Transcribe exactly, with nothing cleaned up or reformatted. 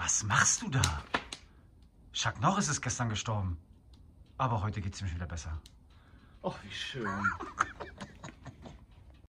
Was machst du da? Chuck Norris ist gestern gestorben. Aber heute geht's ihm wieder besser. Ach, wie schön.